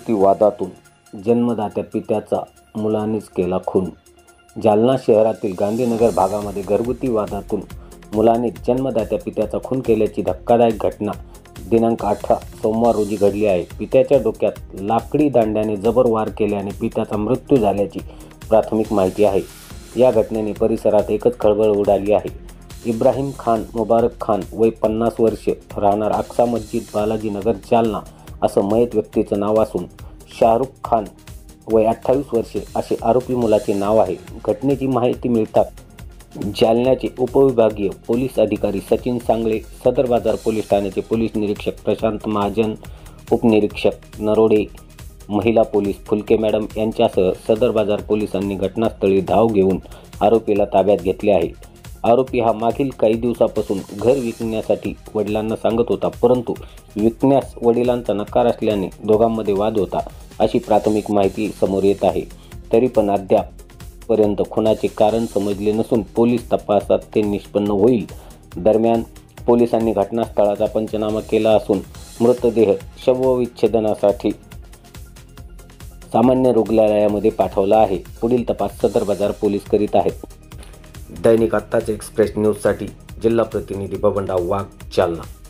घरगुती वादातून जन्मदात्या पित्याचा मुलानेच केला खून। जालना शहरातील गांधीनगर भागामध्ये घरगुती वादातून मुलाने जन्मदात्या पित्याचा खून केल्याची धक्कादायक घटना दिनांक 18 सोमवार रोजी घडली आहे। पित्याच्या डोक्यात लाकडी दांड्याने जबर वार केल्याने पित्याचा मृत्यू झाल्याची प्राथमिक माहिती आहे। या घटनेने परिसरात एकच खळबळ उडाली आहे। इब्राहिम खान मुबारक खान वय 50 वर्षे राहणार अक्सा मस्जिद बालाजी नगर जालना असं मयत व्यक्तीचं नाव असून शाहरुख खान वय 28 वर्षे असे आरोपी मुलाचे नाव आहे। घटनेची माहिती मिळताच जालन्याचे उपविभागीय पोलीस अधिकारी सचिन सांगळे, सदर बाजार पोलीस ठाण्याचे पोलीस निरीक्षक प्रशांत महाजन, उपनिरीक्षक नरोडे, महिला पोलीस फुलके मॅडम यांच्यासह सदर बाजार पोलिसांनी घटनास्थळी धाव घेऊन आरोपीला ताब्यात घेतले आहे। आरोपी हा मागील काही दिवसापासून घर विकण्यासाठी वडिलांना सांगत होता, परंतु विकण्यास वडिलांचा नकार असल्याने दोघांमध्ये वाद होता अशी प्राथमिक माहिती समोर येत आहे। तरी पण अद्यापपर्यंत खुनाचे कारण समजले नसून पोलीस तपासात ते निष्पन्न होईल। दरम्यान पोलिसांनी घटनास्थळाचा पंचनामा केला असून मृतदेह शवविच्छेदनासाठी सामान्य रुग्णालयामध्ये पाठवला आहे। पुढील तपास सदर बाजार पोलीस करीत आहेत। दैनिक आत्ताच एक्सप्रेस न्यूजसाठी जिल्हा प्रतिनिधी बबनराव वाघ, जालना।